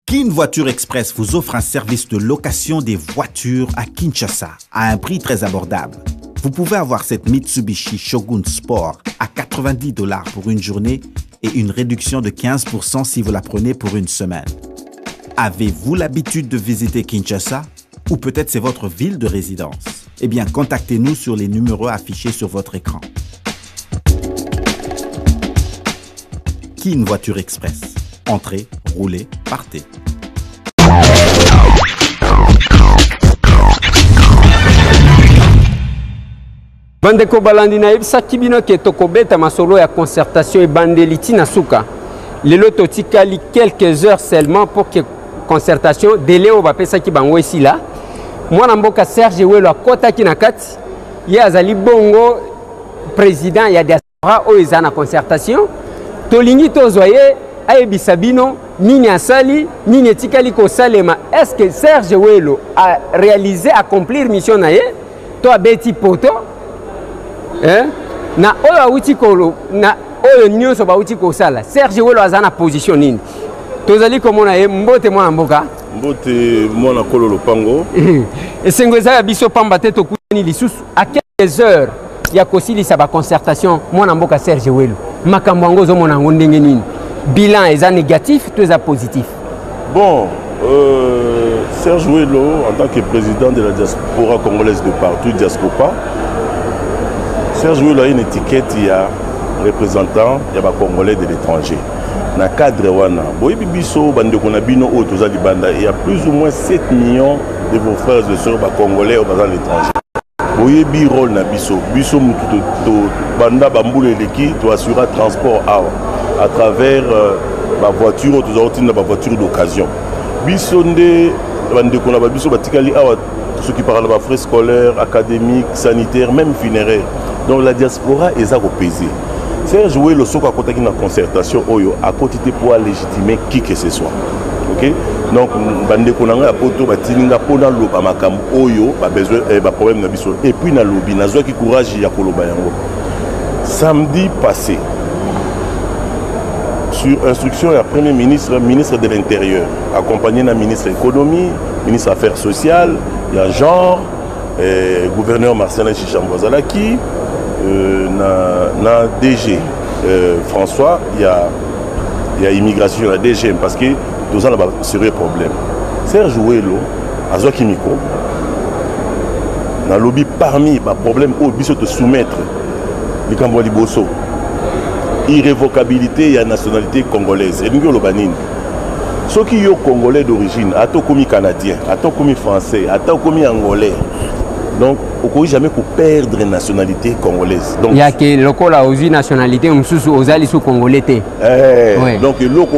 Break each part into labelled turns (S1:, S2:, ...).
S1: Kin Voiture Express vous offre un service de location des voitures à Kinshasa à un prix très abordable. Vous pouvez avoir cette Mitsubishi Shogun Sport à $90 pour une journée et une réduction de 15% si vous la prenez pour une semaine. Avez-vous l'habitude de visiter Kinshasa? Ou peut-être c'est votre ville de résidence? Eh bien, contactez-nous sur les numéros affichés sur votre écran. Kin Voiture Express. Entrez, roulez, partez.
S2: Bandeko balandi na yebisa kibino ke tokobeta masolo ya concertation et bandeliti na suka. Lelo totikali quelques heures seulement pour que concertation délai o bapesa ki bango ici là. Mwana mboka Serge Welo akota ki na kati. Ye azali bongo président ya diaspora o ezana concertation. Tolingi tozoye ayebisa bino nini asali nini etikali ko salema. Est-ce que Serge Welo a réalisé accomplir mission na ye? To abeti poto na oyo awuti kolo na oyo nyonso bauti kosala Serge Welo azana position nini tozali komona ye mbote mwana mboka
S3: mbote mwana kolo lopango
S2: esengo ezala biso pamba te tokutani lisusu à quelques heures ya kosilisa ba concertation mwana mboka Serge Welo makambo yango ozomona yango ndenge nini bilan eza négatif to eza positif?
S3: Bon, Serge Welo en tant que président de la diaspora congolaise de partout Diascopa, Serge Welo a une étiquette, il y a représentant, il y a Congolais de l'étranger. Dans le cadre wana, il y a plus ou moins 7 millions de vos frères et sœurs congolais au l'étranger. Boye bi rôle na biso, biso mutu to banda bambule leki to assurer transport à travers la voiture, to ba voiture d'occasion. Biso nde bande ko na biso batikali awa ceux qui parlent de frais scolaires, académiques, sanitaires, même funéraires. Donc la diaspora est à repéser. Serge Welo soka kotaki na concertation oyo à côté pour légitimer qui que ce soit. OK? Donc bande konanga poto batininga pona loba makambo oyo ba besoin ba problème na biso et puis na lobi nazwa ki courage ya koloba yango. Samedi passé sur instruction du Premier ministre, ministre de l'Intérieur, accompagné d'un ministre de l'Économie, ministre des Affaires sociales, il y a genre, gouverneur Marcelin Chichambozalaki, na DG François, il y a immigration, la DG, parce que tout ça, c'est un problème. Serge Welo, Azo Kimiko, dans le lobby parmi les problèmes où il faut te soumettre, les Cambodge Bosso, irrévocabilité et la nationalité congolaise. Et nous, ceux qui sont congolais d'origine, attends comme canadien, attends comme français, attends comme angolais. Donc, on ne peut jamais perdre la nationalité congolaise. Donc,
S2: il y a que le local a aussi nationalité, on sous congolais.
S3: Donc,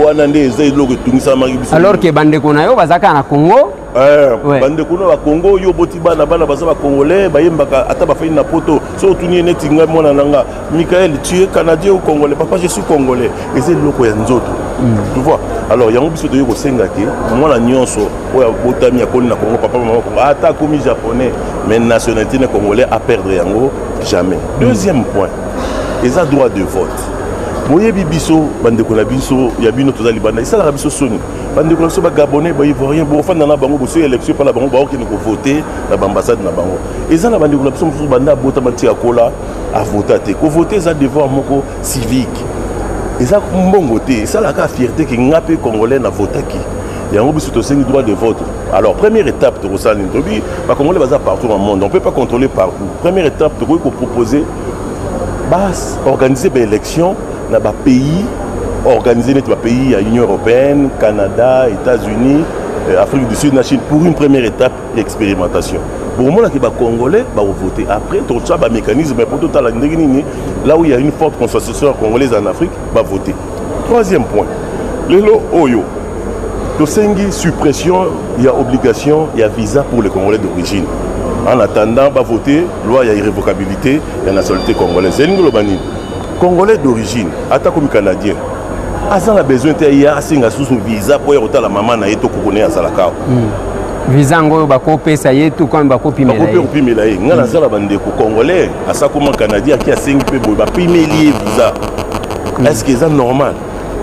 S2: alors que bande konayo bazaka na Congo.
S3: Bande konayo Congo yo botiba na bana baza congolais, bayembaka ata ba fait na poto. So tuni neti nga mona nanga, Michael, tu es canadien ou congolais? Papa, je suis congolais. Et c'est loko ya nzoto. Tu vois? Alors, il y a un peu de senga ki, moi la nyonso, oya botami akoni na Congo, papa maman Congo, ata komi japonais, mais nationalité na congolais à perdre yango jamais. Deuxième point, ils ont droit de vote. Boye bibiso bande ko na biso ya bino tozali banda ça la biso soni bande ko so ba gabonais ba ivoirien bo fanda na bango bo so élection pa la bango ba ko ni ko voter na ambassade na bango eza na bande ko na biso banda bota mati akola a voter te ko voter za devoir moko civique eza mbongo te ça la ka fierté ki ngape congolais na voter ki yango biso to sengi droit de vote. Alors première étape to sala ntobi ba congolais baza partout dans le monde, on peut pas contrôler partout. Première étape to ko proposer bas organiser des élections dans les pays organisés, les pays à l'Union européenne, Canada, États-Unis, Afrique du Sud, la Chine, pour une première étape d'expérimentation. Pour moi, les Congolais vont voter. Après, tout ça, un mécanisme, pour tout là où il y a une forte consensus congolaise en Afrique, va voter. Troisième point, les lots Oyo. Tosengi suppression, il y a obligation, il y a visa pour les Congolais d'origine. En attendant, va voter, loi, il y a irrévocabilité, il y a nationalité congolaise. C'est une globalité. Congolais d'origine, attaque comme Canadien. Asa a besoin de visa pour y la maman na yeto kokone à Salakao.
S2: Visa ngo bakope ça y est tout comme bakopi melaye.
S3: Bakopi melaye. Ngana zala bande ko Congolais, asa comme Canadien qui a 5 pe boy ba pimelier visa. Est-ce que c'est normal?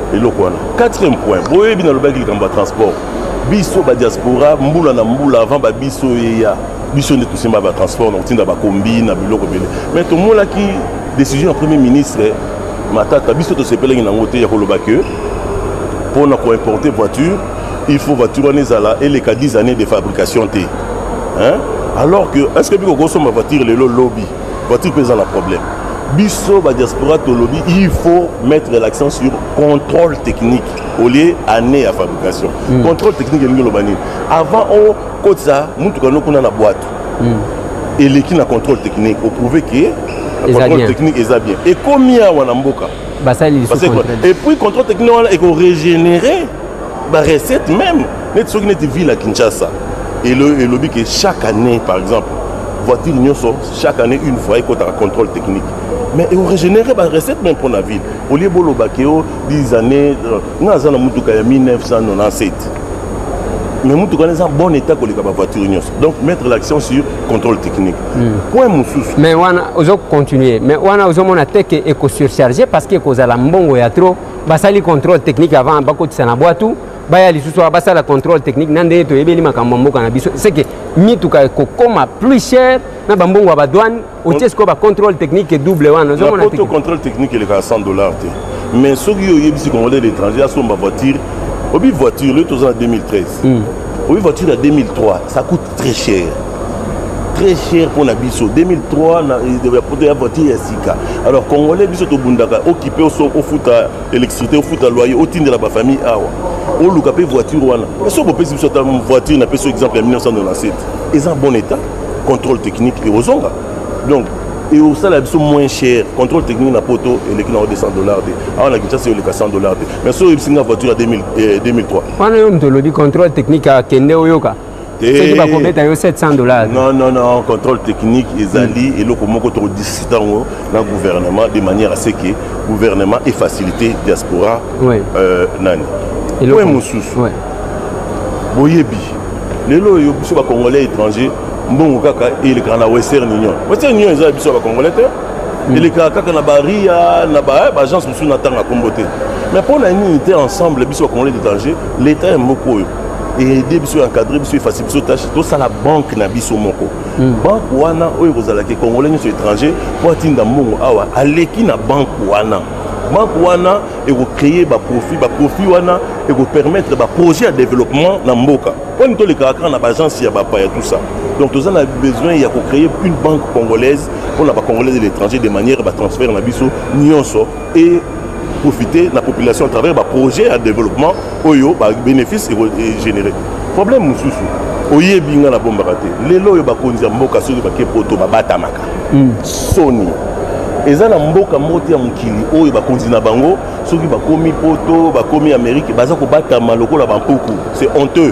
S3: Et le quoi. Quatrième point, boye bien le bagage de transport. Biso ba diaspora, mbula na mbula avant ba biso ya. Biso ne tout ba transport, donc tinda ba combi na biloko belé. Mais tout le monde là qui décision premier ministre matata biso to sepeleng na ngote ya koloba que pour importer voiture, il faut voiture nezala et les 10 années de fabrication T. Hein? Alors que est-ce que biko goso ma voiture le lobby, voiture pèse un problème. Biso ba diaspora to lobby, il faut mettre l'accent sur contrôle technique au lieu année à fabrication. Contrôle technique et lobani. Avant on code ça, mutu kano kuna na boîte. Et l'équipe na contrôle technique, au prouver que le contrôle technique est bien. Et combien on a mboka? Et puis contrôle technique on est régénérer la recette même. Net so qui net ville à Kinshasa. Et le lobby que chaque année par exemple voiture chaque année une fois il y a un contrôle technique. Mais on régénère la recette même pour la ville. Au lieu de 10 années, nous avons 1997. Mais nous avons un bon état pour la voiture. Donc mettre l'accent sur le contrôle technique. Point Moussous.
S2: Mais on a continué. Mais on a été éco-surchargé parce que nous avons trop. Le contrôle technique avant, on a boîte tout. Baya lisusu abasa la contrôle technique nande to ebeli makambo kana biso c'est que mituka ko koma plus cher na bambongo ba douane au tiesko ba contrôle technique double wana zo
S3: mona contrôle technique il est à $100 mais ceux qui ont yebisi congolais l'étranger à son voiture obi voiture le tous en 2013 obi voiture en 2003 ça coûte très cher pour la biso 2003 na la voiture ya sika alors congolais biso to bundaka occupé au foot électricité au foot loyer au tinde la famille awa on look up voiture wana mais so bopesi biso ta voiture na peso exemple en 1997 ils en bon état contrôle technique et ozonga donc et au salaire biso moins cher contrôle technique na poto et les qui na $100 on a Kinshasa le $100 mais so ibsinga voiture à 2003
S2: wana yo mtolobi contrôle technique à kende oyoka c'est qui va commettre $700.
S3: Non, contrôle technique, Ezali et le comoko trop dissident dans le gouvernement de manière à ce que le gouvernement ait facilité la diaspora. Nani. Et le Moussous. Boyebi. Les lois, ils sont congolais étrangers. Bon, kaka et le Canada Western Union. Western Union, ils sont congolais. Et les kaka na baria, na ba agence Moussou n'attend à comboter. Mais pour la unité ensemble, les bisous congolais étrangers, l'État est beaucoup. Et aider biso encadrer biso facile biso tâche tout ça la banque na biso moko banque wana oyo kozala ke congolais nyo étranger pour atinda mbongo awa aleki na banque wana et vous créer ba profit wana et vous permettre ba projet de développement na mboka on to le caractère na ba agence ya ba pa tout ça donc nous avons besoin il y a créer une banque congolaise pour la congolais de l'étranger de manière ba transfert na biso nyonso et profiter de la population à travers un projet de développement oyo ba bénéfice et générer problème mususu oye binga na bomba raté lelo yo ba konza mboka soki ba kepoto ba batamaka soni eza na mboka moti ya mukili oyo ba konzi na bango soki ba komi poto ba komi Amérique baza ko batama lokola ba mpuku c'est honteux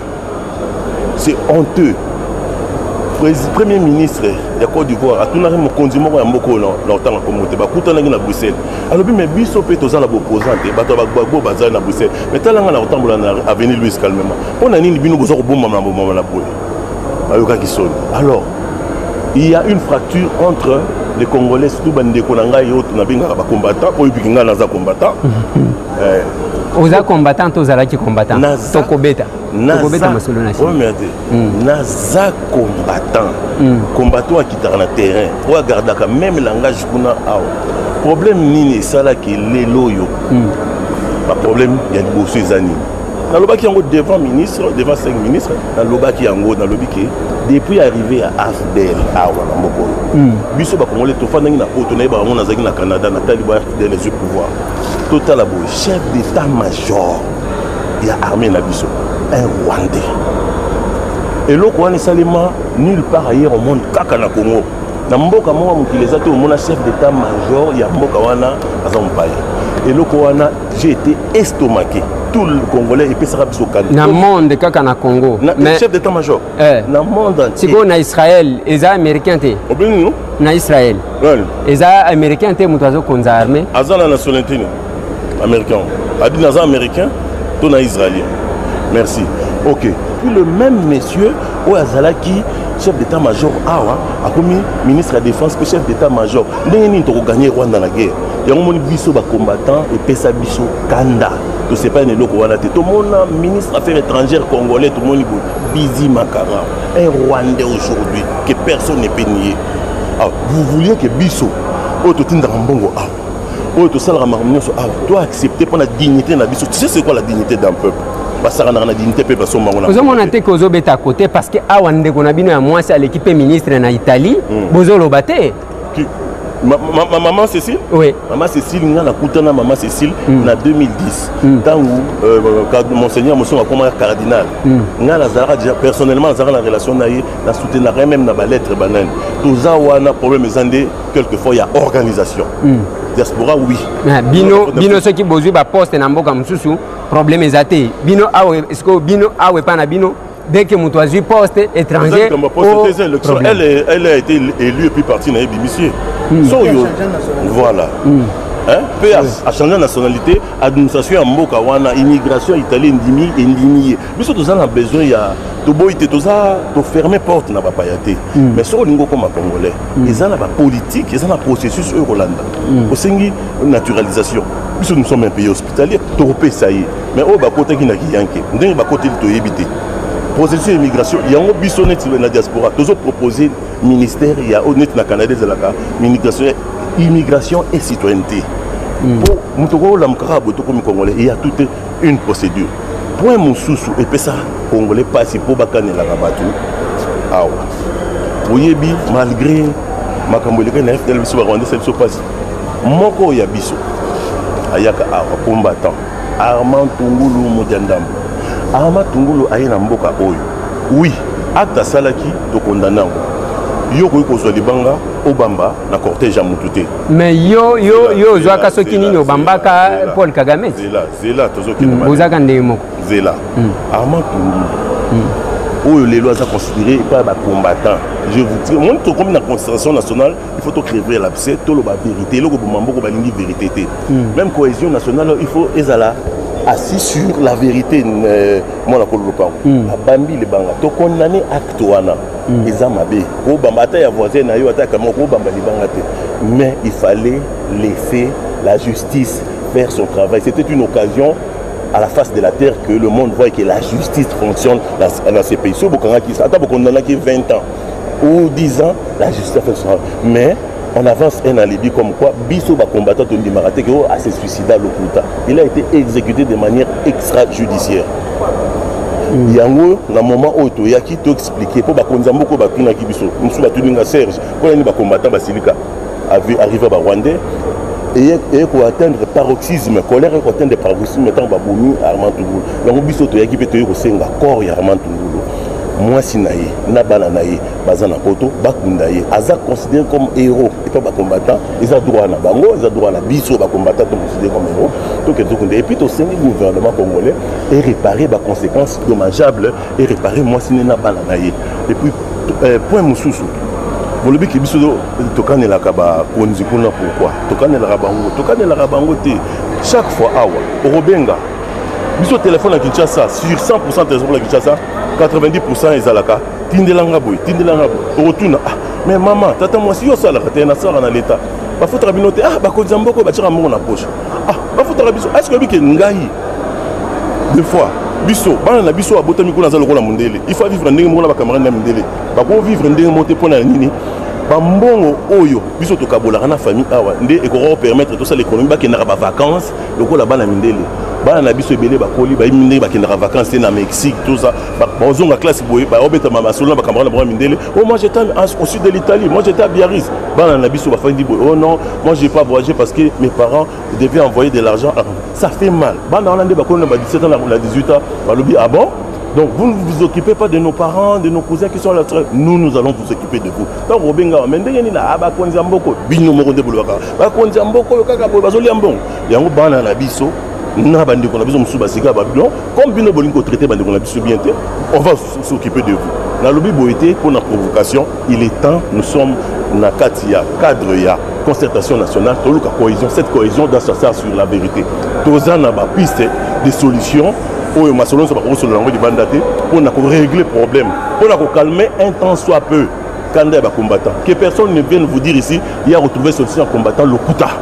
S3: premier ministre de Côte d'Ivoire a tout le monde condiment à Moko longtemps comme on était à Bruxelles. Alors mais biso peut aux la opposante bato bagbo bazar na Bruxelles. Mais talanga na autant à avenir Louis calmement. On a ni bino bozo bomba na bomba na boye. Ayoka qui sonne. Alors il y a une fracture entre les Congolais surtout bande konanga et autres na binga ba combattant oyo bikinga na za combattant.
S2: Oza combattant tozala ki combattant. Tokobeta.
S3: Tokobeta masolo na. Oui mais naza combattant. Combattant qui dans le terrain. Pour garder quand même langage kuna awa. Problème nini sala ki lelo yo. Pas problème il y a des bossu zani. Dans le baki yango devant ministre, devant 5 ministres, dans le baki yango dans le biki depuis arrivé à AFDL awa na moko. Biso ba congolais to fanda na poto na ba on azaki na Canada na taliba dans les pouvoirs. Total abo chef d'état-major il y a armée na biso un Rwandais. Et le Rwanda salima nulle part ailleurs au monde kaka na Congo. Na mboka mo mukileza to mona chef d'état-major il y a mboka wana azampaye. Et le Rwanda j'ai été estomaqué. Tout le Congolais et puis ça biso kan.
S2: Na monde kaka na Congo.
S3: Mais chef d'état-major. Na monde entier.
S2: Siko na Israël, eza américain te.
S3: Obini no?
S2: Na Israël. Eza américain te mutazo konza armée.
S3: Azana nationalité américain. Adi naza américain, to na israélien. Merci. OK. Puis le même monsieur ou azalaki chef d'état-major awa a commis ministre de la défense que chef d'état-major. Ndenge ni to gagner Rwanda na guerre. Yango moni biso ba combattant et pesa biso kanda. to c'est pas une loko wana te to mona ministre affaires étrangères congolais tout le monde Bizi Makara un Rwandais aujourd'hui que personne ne peut nier. Ah, vous vouliez que biso o to tinda mbongo ah o to sala marmonso ah doit accepter pour la dignité na biso. Tu sais c'est quoi la dignité d'un peuple? Basara na dignité pe baso mangona.
S2: Vous avez monté kozo beta à côté parce que awande kona bino ya moi c'est l'équipe ministre na Italie bozo lobate.
S3: Maman Cécile?
S2: Oui.
S3: Maman Cécile, nous avons écouté Maman Cécile en 2010. Tant où Monseigneur Moussou a commencé cardinal. Nous avons déjà personnellement la relation na soutenu même dans la lettre banane. Tout ça on a problème quelquefois il y a organisation. Diaspora oui.
S2: Bino ceux qui besoin ba poste na mboka msusu problème ezate. Bino awe est-ce que bino awe pas na bino dès que mon toit poste étranger.
S3: Elle a été élue et puis partie dans l'émission. Voilà. PA a changé de nationalité, administration en Mboka wana, immigration italienne indignée. Mais surtout ça on a besoin il y a to boité tout ça, to fermer porte na ba payate. Mais sur le niveau comme congolais, ils ont la politique, ils ont un processus Eurolanda. Au sengi naturalisation. Puisque nous sommes un pays hospitalier, to repé ça y est. Mais au ba côté qui na ki yanké, ndenge ba côté to yebité. Processus d'immigration, il y a un bisonnet dans la diaspora. Tous autres proposés ministère, il y a honnête dans le Canada, immigration et citoyenneté. Pour Moutoko Lamkara Botoko Congolais, il y a toute une procédure. Pour un Moussoussou et puis ça, Congolais passe pour Bakane la Rabatou. Ah ouais. Pour Yebi, malgré ma Cambodge, na FDL biso Rwanda c'est passe. Moko ya biso. Ayaka combattant. Armand Tungulu Modiandam. Armand Tungulu ayena mboka oyo. Oui, acte salaki to condamné. Yo ko ko libanga Obamba na cortège à Moutouté.
S2: Mais yo zoaka sokini no bambaka Paul Kagame.
S3: Zela tozoki no.
S2: Bozaka ndemo.
S3: Zela. Armand Tungulu. Oyo les lois à considérer pas ba combattant. Je vous dis, moi to comme la constitution nationale, il faut to créer l'abcès, to la vérité, le ko ba lingi vérité. Même cohésion nationale, il faut ezala assis sur la vérité. Moi la kolopa. Abambi le banga. To condamner acte wana. Mais il fallait laisser la justice faire son travail. C'était une occasion à la face de la terre que le monde voit que la justice fonctionne dans ces pays. Si vous avez 20 ans ou 10 ans, la justice fait son travail. Mais on avance un alibi comme quoi Bisso va combattre Tondi Maraté qui a se suicidé à l'Okuta. Il a été exécuté de manière extrajudiciaire. Yango na moment où to yaki to expliquer pour ba konzamboko ba tuna kibiso musu ba tuninga Serge ko ni ba combattant basilika arrivé ba Rwandais et ko atteindre paroxysme colère ko atteindre paroxysme tant ba bomi Armand Tungulu yango biso to yaki pe to ko senga corps ya Armand Tungulu moi sinaye na bana naye bazana poto bakunda ye aza considéré comme héros et pas ba combattant ils a droit na bango ils a droit na biso ba combattant to considéré comme héros to que to et puis to sengi gouvernement congolais et réparer ba conséquences dommageables et réparer moi siné na bana naye et puis point mususu bolobi ki biso to kanela ka ba konzi kuna pourquoi to kanela rabango te chaque fois awa robenga biso téléphone à Kinshasa sur 100% téléphone à Kinshasa 90% ezalaka tindelanga boy retourna mais maman tata moi si yo sala ka na sala na l'état ba foutra binote ba konzamboko ba tira mbongo na poche ba foutra biso est-ce que biki ngai des fois biso bana na biso abotami kuna za lokola mundele il faut vivre ndenge mona ba camarade na mundele ba ko vivre ndenge moté pona nini ba mbongo oyo biso to kabola na famille awa ndé et ko permettre tout ça l'économie ba kenaka ba vacances lokola bana mindele bana na biso ebele bakoli ba mindele ba kenaka vacances na Mexique tout ça ba ozonga classe boye ba obeta mama solo ba camarade na mindele oh moi j'étais au sud de l'Italie moi j'étais à Biarritz bana na biso ba fandi boye oh non moi j'ai pas voyagé parce que mes parents devaient envoyer de l'argent ça fait mal bana on a ba kolo na 17 ans na 18 ans ba lobi ah bon. Donc vous ne vous occupez pas de nos parents, de nos cousins qui sont là. Nous allons vous occuper de vous. Donc Robenga, mais ndenge ni na aba konzamboko bino mo konde bulwaka. Ba konzamboko kaka bo bazoli ambon. Yango bana na biso na bande ko na biso musuba sika ba bino. Comme bino bolingo traiter bande ko na biso bien te, on va s'occuper de vous. Na lobi boité pour la provocation, il est temps, nous sommes na katia cadre ya concertation nationale, toluka cohésion, cette cohésion doit s'asseoir sur la vérité. Tozana ba piste des solutions. Oh, ma solution c'est pas sur le langue du bandaté pour régler le problème, pour calmer un temps soit peu quand il y a des combattants. Que personne ne vienne vous dire ici, il y a retrouvé solution en combattant le Kuta.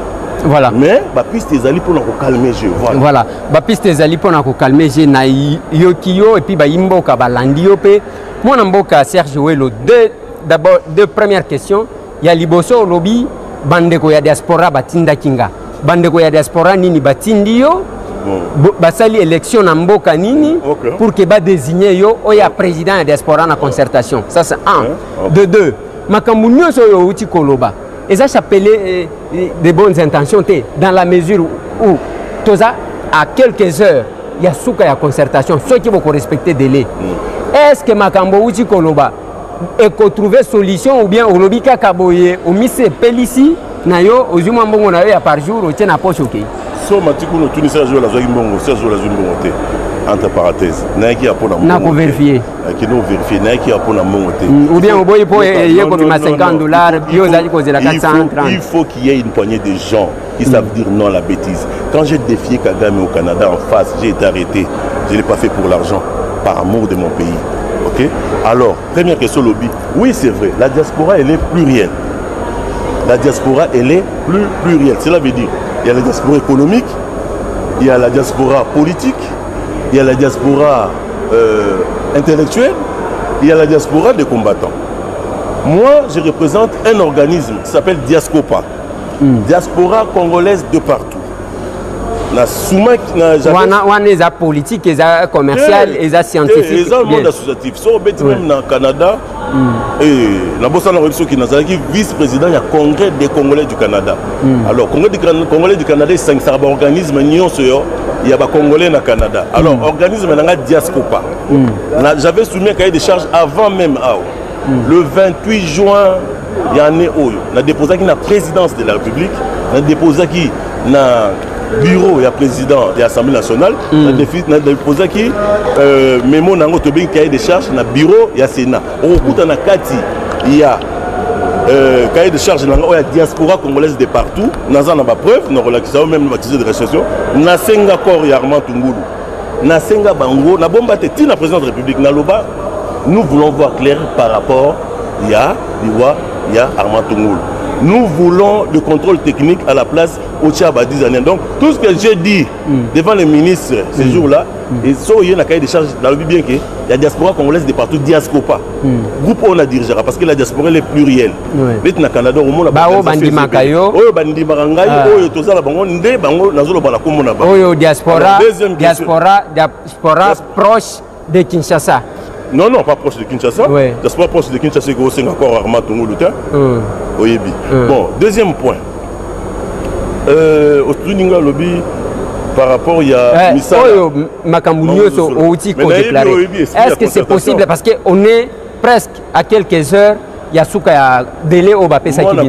S2: Voilà.
S3: Mais la piste des alliés pour calmer le jeu.
S2: Voilà. La piste des alliés pour calmer le jeu. Na yokiyo et puis ba imboka ba landio pe. Moi namboka Serge Welo. D'abord deux premières questions. Il y a liboso lobby bandeko ya diaspora batinda kinga. Bandeko ya diaspora nini batindi yo. Basali élection na mboka nini pour que ba désigner yo oya président ya diaspora na concertation. Ça c'est un. De deux. Makambu nyonso yo uti koloba. Et ça s'appelait des bonnes intentions dans la mesure où toza à quelques heures il y a souka ya concertation ceux qui vont respecter délai. Est-ce que makambo uti koloba et qu'on trouver solution ou bien au lobby kakaboye au mise pelisi na yo ozuma mbongo na yo ya par jour au na poche OK.
S3: So matiko no tunisa jouer la zoa mbongo, c'est jouer la zoa mbongo té. Entre parenthèses, n'a qui a pour
S2: na ko vérifier.
S3: Qui nous vérifier, n'a qui a pour na mbongo té.
S2: Ou bien au boy pour yeko bima $50, yo zali ko zela 430.
S3: Il faut qu'il y ait une poignée de gens qui savent dire non à la bêtise. Quand j'ai défié Kagame au Canada en face, j'ai été arrêté. Je ne l'ai pas fait pour l'argent, par amour de mon pays. Ok? Alors, première question lobby. Oui, c'est vrai, la diaspora, elle est plurielle. La diaspora, elle est plurielle. Cela veut dire, il y a la diaspora économique, il y a la diaspora politique, il y a la diaspora intellectuelle, il y a la diaspora des combattants. Moi, je représente un organisme qui s'appelle Diascopa. Diaspora congolaise de partout.
S2: On est politique, on commercial, on scientifique.
S3: Les gens monde associatif. Si on même dans le Canada, et la vice-président du Congrès des Congolais du Canada. Alors, Congrès du Canada, c'est un organisme, il y a des Congolais au Canada. Alors, organisme Diascopa. J'avais soumis un cahier de charges avant même. Le 28 juin, il y a un on a déposé qui la présidence de la République, on a déposé qui na bureau et président de l'Assemblée nationale, on a déposé qui mémo nango tobin cahier de charges na bureau et Sénat. Au coup na kati il y a cahier de charges na la diaspora congolaise de partout, naza na ba preuve, na relaxation même baptisé de recherche, na senga corps ya Armand Tungulu. Na senga bango na bomba te tina président de la République na loba. Nous voulons voir clair par rapport à Armand Tungulu. Nous voulons le contrôle technique à la place au Tchaba 10 années. Donc tout ce que j'ai dit devant les ministres ces jours-là, et ça, il y a un cahier de charge dans le bien que la diaspora congolaise de partout, Diascopa. Groupe on a dirigé parce que la diaspora elle est plurielle. Mais na Canada au monde
S2: ba bandi makayo.
S3: Oh bandi marangai, oh tozala bango ndé bango nazolo bana komona ba.
S2: Oh diaspora proche de Kinshasa.
S3: Non, non, pas proche de Kinshasa. Ouais. C'est pas proche de Kinshasa que c'est encore Armand Tungulu. Bon, deuxième point. Au Tuninga Lobby, par rapport il y a
S2: est-ce que c'est possible parce qu'on est presque à quelques heures, il y a souka délai au Bapé Sakibine.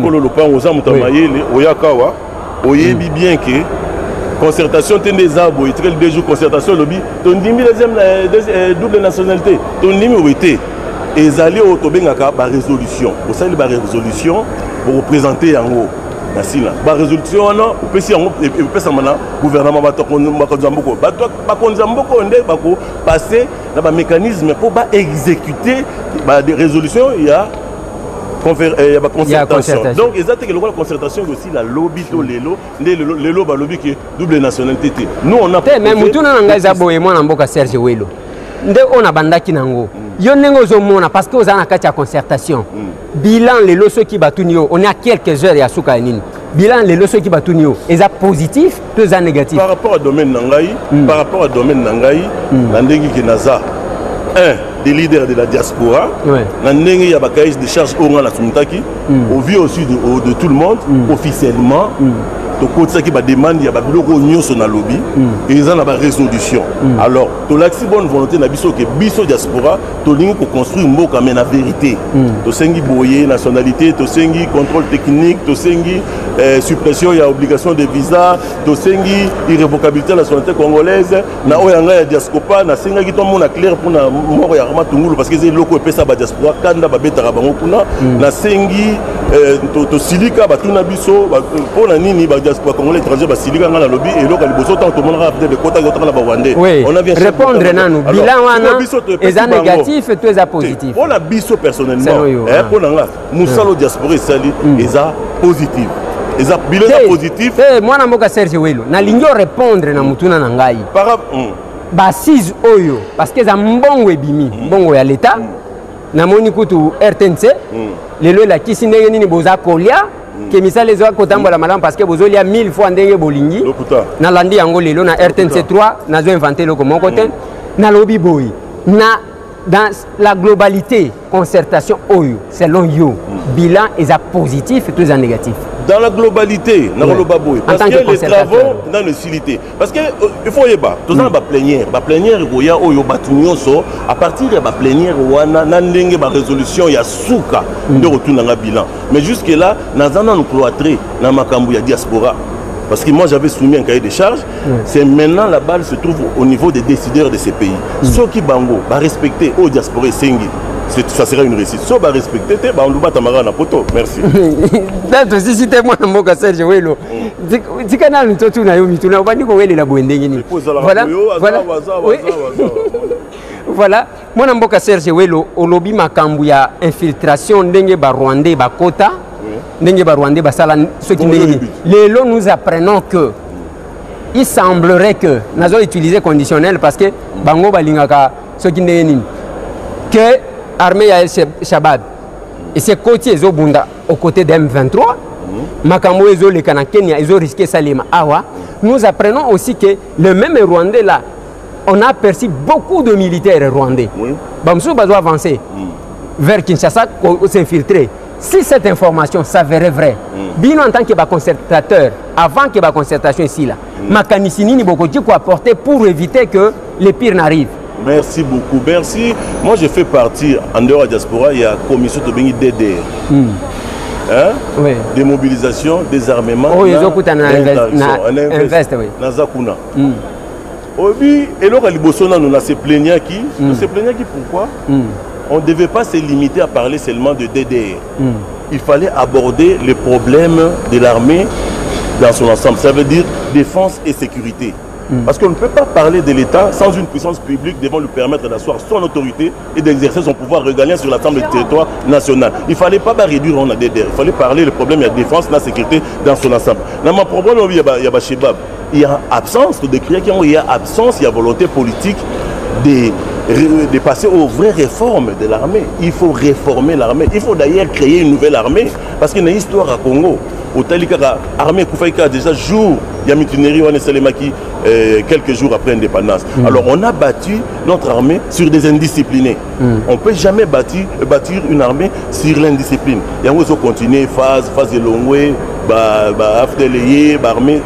S3: Bien que concertation des arbres, il deux jours concertation lobby, ton demi double nationalité, ton demi été et allés au Tobengaka par résolution. Vous savez la résolution pour représenter en haut. La résolution non, on peut si on peut ça maintenant gouvernement va passer dans un mécanisme pour exécuter des résolutions. Il y a concertation. Donc, exactement la concertation aussi la lobby to les lobby qui double nationalité. Nous on a
S2: même tout na ngaza boye moi na mboka Serge Welo. Nde on a bandaki nango. Yo nengo zo mona parce que ozana kati ya concertation. Bilan les loso qui batunio, on est à quelques heures ya suka nini. Bilan les loso qui batunio, est positif, deux ans négatif.
S3: Par rapport au domaine nangai, la ndengi ki naza. Des leaders de la diaspora, il y a des charges au vu aussi de tout le monde, officiellement. Donc, quand il y a des demandes, il y a des lobby et ils ont une résolution. Alors, tu as une bonne volonté que Bisso diaspora, tu as construire un mot comme la vérité. Tu as une nationalité, tu as contrôle technique, tu as suppression, il y a obligation de visa, tu as irrévocabilité de la nationalité congolaise, tu as une diaspora, tu as une clair pour la mort de Armand Tungulu parce que c'est locaux et ça diaspora, quand tu as une diaspora, tu as une diaspora congolais étranger basiliga ngana lobby et loka liboso tant tout le monde a des quotas d'autres là-bas rwandais.
S2: On a bien répondre nanu bilan wana est négatif et tout est positif.
S3: On a biso personnellement pour nga musalo diaspora sali est positif. eza bilan positif
S2: mwana mboka Serge Welo na lingo répondre na mutuna na ngai ba 6 oyo parce que za mbongo ebimi mbongo ya l'état na moni kutu RTNC lelo la kisi ndenge nini boza kolia ke misale zo kotambola malamu parce que bozolia 1000 fois ndenge bolingi na landi yango lelo na RTNC 3 nazo inventer loko moko te na lobby boy na dans la globalité concertation oyo selon you bilan est positif et tout est négatif
S3: dans la globalité parce que les travaux dans le silité parce que il faut y ba tout ça ba plénière goya oyo batunyoso à partir de ba plénière wana na ndenge ba résolution ya suka de retour na bilan mais jusque là nazana nous cloîtrer na makambu ya diaspora. Parce que moi j'avais soumis un cahier de charges, c'est maintenant la balle se trouve au niveau des décideurs de ces pays. Ceux qui bango va respecter au diaspora sengi, ça sera une réussite. Ceux qui va respecter, on doit tamara na poto. Merci.
S2: D'ailleurs si c'était moi mboka Serge Welo, dikana ntoto na yo mituna obandi ko wele la boendenge ni. Voilà. Voilà, moi mboka Serge Welo olobi makambu ya infiltration ndenge ba Rwandais ba kota. Lelo nous apprenons que il semblerait que nous avons utilisé conditionnel parce que bango balingaka ce qui n'est que l'armée ya Shabab et ses côtiers Zobunda aux côtés d'M23 Makambo ezo le Kana Kenya ils ont risqué Salima Awa. Nous apprenons aussi que le même Rwandais là on a aperçu beaucoup de militaires rwandais. Bamsou bazo avancer vers Kinshasa s'infiltrer. Si cette information s'avérait vraie, Bino en tant que concertateur, avant que la concertation ici, là, Makanisini ni beaucoup quoi apporter pour éviter que les pires n'arrivent.
S3: Merci beaucoup, merci. Moi je fais partie, en dehors de la diaspora, il y a la commission de DDR.
S2: Oui.
S3: Démobilisation, désarmement, Nazakuna. Oui, et là, nous se plaignant qui pourquoi on ne devait pas se limiter à parler seulement de DDR. Il fallait aborder les problèmes de l'armée dans son ensemble. Ça veut dire défense et sécurité. Parce qu'on ne peut pas parler de l'État sans une puissance publique devant lui permettre d'asseoir son autorité et d'exercer son pouvoir régalien sur l'ensemble du territoire national. Il ne fallait pas réduire en DDR. Il fallait parler des problèmes de la défense, de la sécurité dans son ensemble. Dans mon problème, il y a absence de créer, il y a absence, il y a volonté politique de passer aux vraies réformes de l'armée. Il faut réformer l'armée. Il faut d'ailleurs créer une nouvelle armée parce qu'il y a une histoire à Congo. Au Talika, l'armée Koufaïka, déjà jour, il y a mutinerie, on est quelques jours après l'indépendance. Alors on a battu notre armée sur des indisciplinés. On ne peut jamais bâtir une armée sur l'indiscipline. Il y a un continuer phase de Longwe, armée,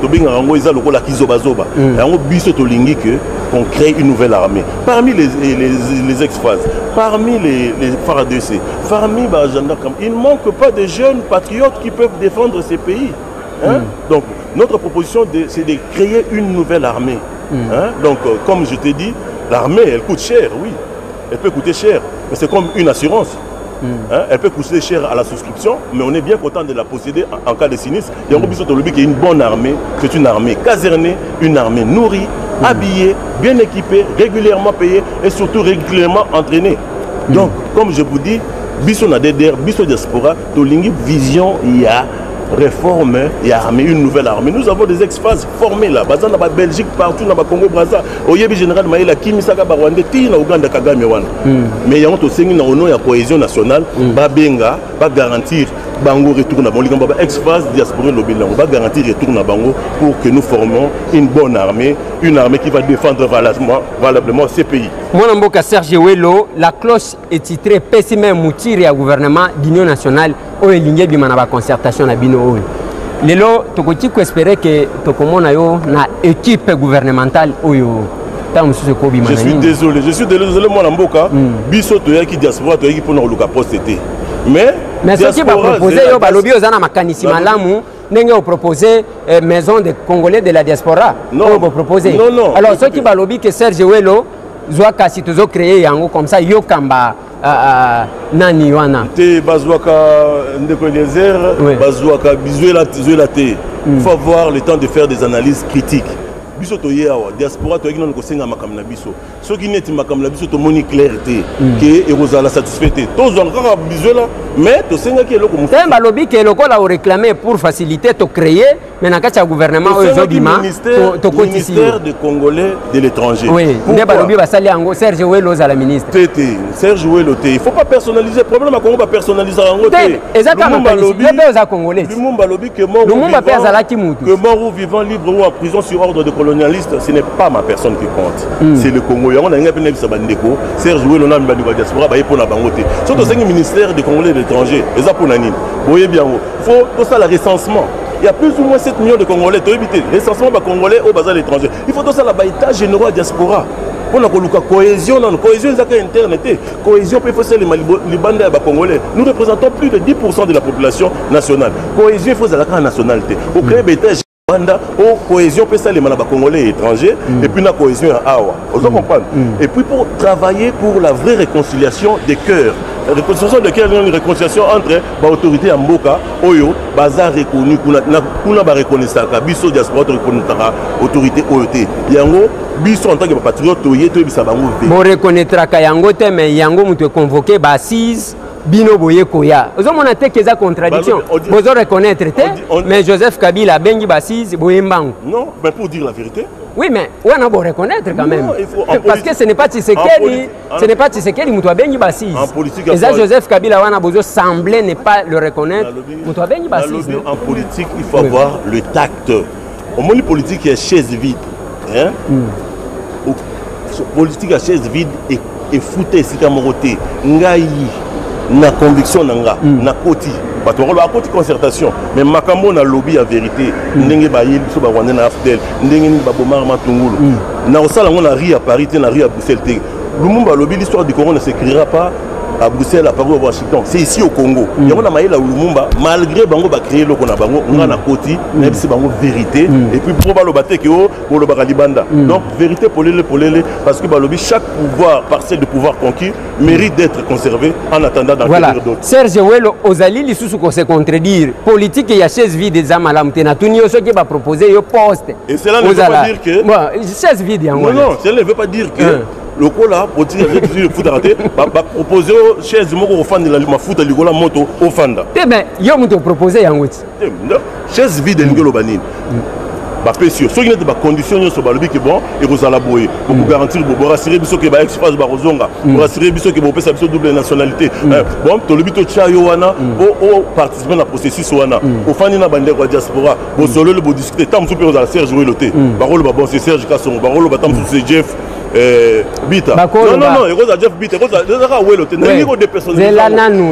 S3: qu'on crée une nouvelle armée. Parmi les ex-phases, parmi les FARDC, parmi les gendarmes, il ne manque pas de jeunes patriotes qui peuvent défendre ces pays. Donc, notre proposition, c'est de créer une nouvelle armée. Donc, comme je t'ai dit, l'armée, elle coûte cher, oui. Elle peut coûter cher, mais c'est comme une assurance. Elle peut coûter cher à la souscription, mais on est bien content de la posséder en cas de sinistre. Il y a une bonne armée, c'est une armée casernée, une armée nourrie, habillée, bien équipée, régulièrement payée et surtout régulièrement entraînée. Donc, comme je vous dis, Bisso na DDR, Bisso diaspora, Tolingi vision, il y a réforme et armée, une nouvelle armée. Nous avons des ex-phases formés là, dans la Belgique, partout dans le Congo Brazza, au Yébi général Maïla, Kimisaka Barwande, Tina Ouganda Kagame Wan. Mais il y a aussi une cohésion nationale, Babenga, va garantir Bango retour à Bango, ex-phase diaspora Lobilan, va garantir retour à Bango pour que nous formions une bonne armée, une armée qui va défendre valablement ces pays.
S2: Mon amboka Serge Welo, la cloche est titrée Pessime Moutiri à gouvernement d'Union nationale au Elingue Bimana concertation na bino oyo. Lelo tokoti ko espérer que tokomona yo na équipe gouvernementale oyo.
S3: Je suis désolé, mon amboka, biso toyaki diaspora toyaki pour nous poster.
S2: Mais ce qui va proposer yo balobi ozana makanisi malamu n'enge au proposer maison des Congolais de la diaspora.
S3: Non,
S2: proposer.
S3: Non.
S2: Alors ce qui va lobby que Serge Welo zoa kasi tozo créer yango comme ça yo kamba nani wana.
S3: Te bazwaka ndeko Eliezer, bazwaka bizuela te. Il faut avoir le temps de faire des analyses critiques. Biso toye awa diaspora toyaki nanu kosenga makambo na biso. Soki neti makambo na biso tomoni clarté que erozala satisfaite. Tozwa kaka bizuela mais to senga ki eloko mususu
S2: temba lobi ke eloko la réclamer pour faciliter to créer mais na kati ya gouvernement oyo zobima to kotisi
S3: ministère des Congolais de l'étranger.
S2: Oui, ne balobi basali yango Serge Welo za la ministre.
S3: Serge Welo te. Il faut pas personnaliser. Le problème à Congo pas personnaliser yango te.
S2: Exactement. Le père za congolais.
S3: Lumumba lobi que mort ou vivant, libre ou en prison sur ordre de colonialiste, ce n'est pas ma personne qui compte. C'est le Congo. On a ngapene bisabandeko. Serge Welo na mbandi ba diaspora ba yepona bango te. Surtout c'est le ministère des Congolais de l'étranger. Eza pour nani. Voyez bien. Faut tout ça le recensement. Il y a plus ou moins 7 millions de Congolais. Tu as évité recensement des Congolais au bazar l'étranger. Il faut tout ça la état généraux à diaspora. On a la cohésion, non, cohésion c'est interne, cohésion peut faire les bandes à Congolais. Nous représentons plus de 10% de la population nationale. Cohésion il faut la nationalité. Au créer état banda, au cohésion peut faire les Congolais étrangers et puis la cohésion à Awa. Vous comprenez? Et puis pour travailler pour la vraie réconciliation des cœurs. La réconciliation de cœur, une réconciliation entre l'autorité en Mboka, Oyo, Bazar reconnu, kuna ba reconnaissance, biso diaspora reconnaîtra autorité OET. Yango biso en tant que patriote oyé to bisa bango ve.
S2: Bon reconnaîtra ka yango te mais yango mutu convoqué ba assise bino boye koya. Ozo mona te keza contradiction. Bozo reconnaître te mais Joseph Kabila bengi ba assise boye mbango.
S3: Non, mais pour dire la vérité.
S2: Oui, mais on a beau reconnaître quand même. Parce que ce n'est pas Tshisekedi, ce n'est pas Tshisekedi, Moutoua Bengi Bassis. Et ça, Joseph Kabila, on a besoin semblait ne pas le reconnaître. Moutoua Bengi Bassis.
S3: En politique, il faut avoir le tact. Au monde politique, il y a chaise vide. Politique à chaise vide et fouté, c'est comme roté. Ngaï, na conviction nanga, na koti. Parce qu'on a une concertation, mais Makambo na lobby à vérité. Ndenge bayi biso ba Rwanda na Afdel, ndenge ni ba Bomar Matungulu. Na osala on a ri à Paris, na ri à Bruxelles. Lumumba lobby l'histoire du Congo ne s'écrira pas à Bruxelles, à Paris ou à Washington. C'est ici au Congo. Il y a un maïla Lumumba, malgré Bango ba créer le qu'on a Bango, on a na koti, même si Bango vérité et puis pour le battre que pour le Bagalibanda. Donc vérité pour les parce que lobby chaque pouvoir parcelle de pouvoir conquis mérite d'être conservé en attendant d'acquérir d'autres.
S2: Serge Welo Ozali li sous se contredire politique et chaise vide des amalam tena tunio ce qui va proposer yo poste.
S3: Et cela ne veut pas dire que
S2: chaise vide yango.
S3: Non, cela ne veut pas dire que le coup là, pour dire que le foot arrêté, va proposer aux chaises au fan de la foot à l'Igola moto au fanda.
S2: Eh bien, il y a un proposé en route.
S3: Chaise vide de l'Igola Banine. Pas sûr. Ceux qui n'ont pas conditionné sur le qui bon, et vous allez boyer. Pour garantir, pour rassurer biso que l'expérience barozonga, pour rassurer biso que vous pouvez savoir double nationalité. Bon, tout le but de Chayoana, pour participer à la processus wana, au fan de la bande de diaspora, pour solo le discuter. Tant que vous avez Serge Weloté, Barolo bon c'est Serge Kasson, Barolo Batam c'est Jeff. Bita. Non, il y a Jeff Bita. Il y a Welo. Il y a des personnes.
S2: Zelananu,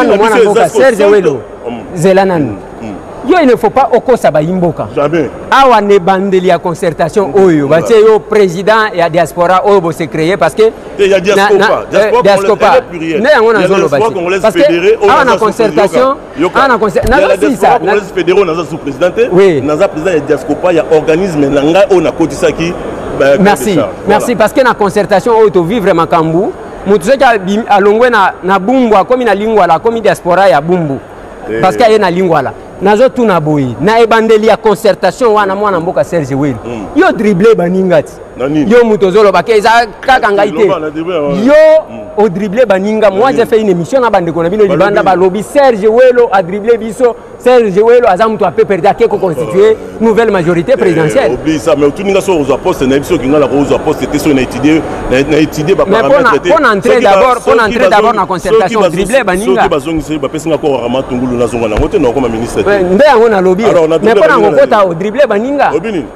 S2: Serge Welo. Zelananu. Il ne faut pas au Saba Imboka.
S3: Jamais.
S2: Awa ne bandeli à concertation oyo. Bah c'est au président et à diaspora oyo se créer parce que
S3: il y a diaspora.
S2: Diaspora. Ne on a zone bâti. Parce que awa na concertation, awa na concertation. Na si ça.
S3: Na fédéraux na sous présidenté.
S2: Oui.
S3: Na président et diaspora il y a organisme nanga on a kotisa qui.
S2: Merci. Merci parce que na concertation oyo vivre makambu. Mutu seka alongwe na bumbu comme na lingua la comme diaspora ya bumbu. Parce qu'il y a na lingua la. Nazo tuna boyi na ebandeli ya concertation wana mwana mboka Serge Welo yo dribble baningati yo mutozolo bakeza kaka ngaite yo au dribble baninga moi j'ai fait une émission na bande kona bino libanda ba lobby Serge Welo a dribblé biso Serge Welo azamu to a perdu à constituer nouvelle majorité présidentielle
S3: oublie ça mais tout ninga so aux postes na biso kinga la aux postes c'était sur na étudier ba
S2: paramètres pour entrer d'abord na concertation dribble baninga
S3: so ki bazongisi ba pesinga ko rama tungulu na zonga na ngote na comme ministre
S2: nde yango na lobby mais pas na ngokota o dribble baninga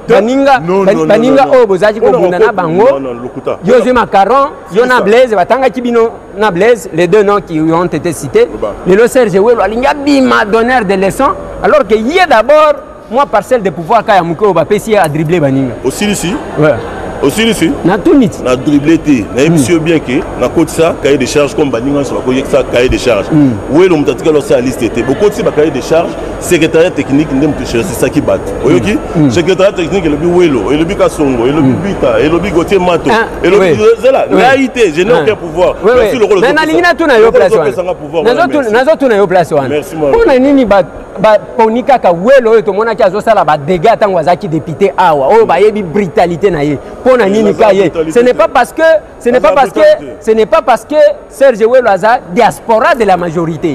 S2: baninga o bozaji ko bunda na bango José Macaron Yona Blaise batanga kibino na Blaise les deux noms qui ont été cités le Serge Welo alinga bima donneur de leçons alors que y a d'abord moi parcelle de pouvoir kaya muko ba pesi a dribbler baninga
S3: aussi ici
S2: ouais
S3: aussi ici
S2: na tout nit
S3: na dribbler té na émission bien que na côté ça cahier de charges comme baninga sur ko ça cahier de charges Welo mutatika lo sa liste était beaucoup de ba cahier de charges secrétariat technique ndem te chercher ça qui bat oyoki secrétariat technique le bi Welo et le bi Kasongo et le bi Bita et le bi Gauthier Mato et le bi Zela laïté je n'ai aucun pouvoir
S2: merci le rôle mais na lingina tuna yo place nazo tuna yo place wana on a nini ba ponika ka Welo to mona ki azosala ba dégâts tango azaki député awa o ba yebi brutalité na ye pona nini ka ye ce n'est pas parce que Serge Welo aza diaspora de la majorité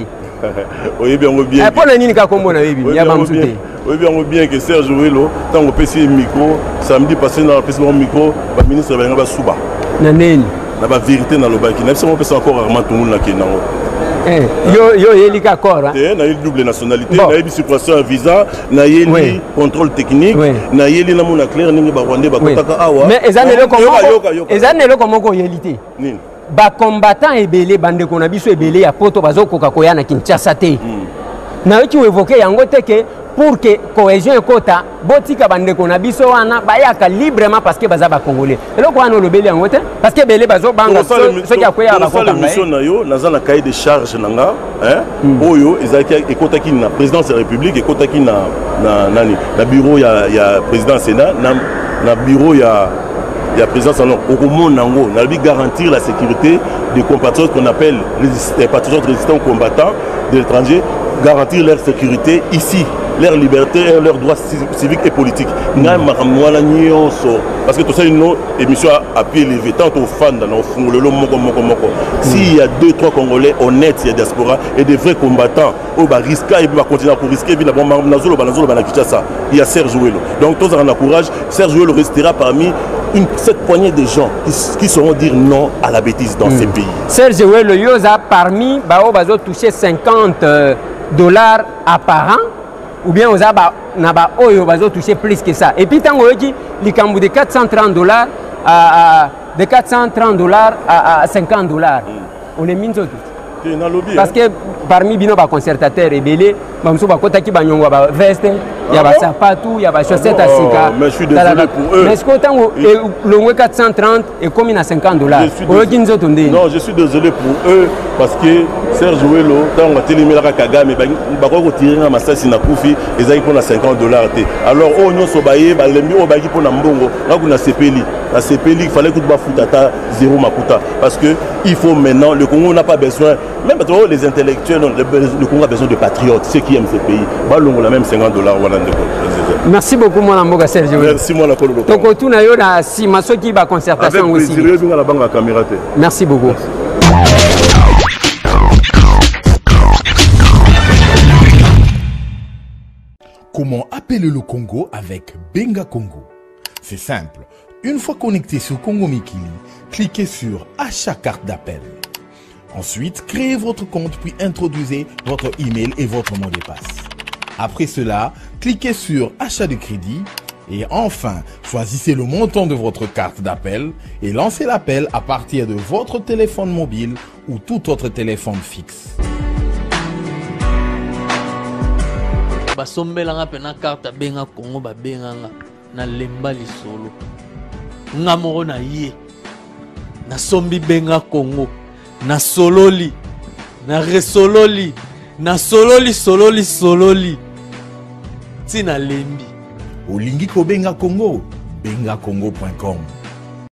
S3: Oui, bien, bien.
S2: Pour le Nika Kombo, il y a
S3: oui, bien que Serge Ouello, tant qu'on peut le micro, samedi passé dans le micro, le ministre va Souba.
S2: Nanen.
S3: La vérité dans le bac. Il n'y a pas encore rarement tout le monde qui est
S2: yo yeli accord
S3: hein na double nationalité na yebi suppression visa na yeli contrôle technique na yeli na mona clair ningi ba rwandais ba kotaka awa
S2: mais ezanelo comment ko yelité nini ba combattant ebele bande ko na biso ebele ya poto bazokoka koya na Kinshasa te na yo ki évoquer yango te que pour que cohésion ekota botika bande ko na biso wana bayaka librement parce que baza ba congolais eloko wana lobeli yango te parce que ebele bazo banga ce qui akoya ba kota
S3: mission na yo naza na cahier de charge nanga oyo ezaki ekota ki na présidence de la république ekota ki na bureau ya président sénat na bureau ya président salon au monde nango na lui garantir la sécurité des compatriotes qu'on appelle les patriotes résistants combattants de l'étranger, garantir leur sécurité ici, leur liberté et leurs droits civiques et politiques. Parce que tout ça, une émission à pied levé, tant aux fans, s'il y a 2-3 Congolais honnêtes, il y a diaspora et des vrais combattants, il va risquer, il va continuer à risquer, il y a Serge Ouello. Donc, tous en courage, Serge Ouello restera parmi cette poignée de gens qui sauront dire non à la bêtise dans ces pays.
S2: Serge Ouello, il a parmi, ils ont touché $50 par an. Ou bien aux aba naba oyo bazo toucher plus que ça. Et puis tant que les cambou de $430 à $50, on est mis tout. Parce que parmi bino ba concertateur et belé, bamso ba kota ki banyongwa ba veste, ya ba sapatou, ya ba chaussette à sika.
S3: Mais je suis désolé pour eux.
S2: Mais ce que tant le 430 et comme il a $50.
S3: Non, je suis désolé pour eux parce que Serge Ouello, dans la télé la Kagame, ba ko tirer na masasi na kufi, ezaki pour na $50 té. Alors on nyo so baye ba lembi o baki pour na mbongo, na kuna sepeli. La CPLI, il fallait que tu fasses zéro makuta. Parce qu'il faut maintenant, le Congo n'a pas besoin, même les intellectuels, le Congo a besoin de patriotes, ceux qui aiment ce pays. On a même $50.
S2: Merci beaucoup, mon amour, Serge.
S3: Merci, mon amour.
S2: Donc, tout le monde si ma qui va concertation aussi. Merci beaucoup.
S4: Comment appeler le Congo avec Benga Congo? C'est simple. Une fois connecté sur Congo Mikili, cliquez sur Achat carte d'appel. Ensuite, créez votre compte puis introduisez votre email et votre mot de passe. Après cela, cliquez sur Achat de crédit et enfin, choisissez le montant de votre carte d'appel et lancez l'appel à partir de votre téléphone mobile ou tout autre téléphone fixe.
S5: Basombelanga pena carte benga Congo ba benganga na lemba lisolo. Ngamoro na ye na sombi benga Congo na sololi na resololi na sololi tina lembi
S4: olingi ko benga Congo bengacongo.com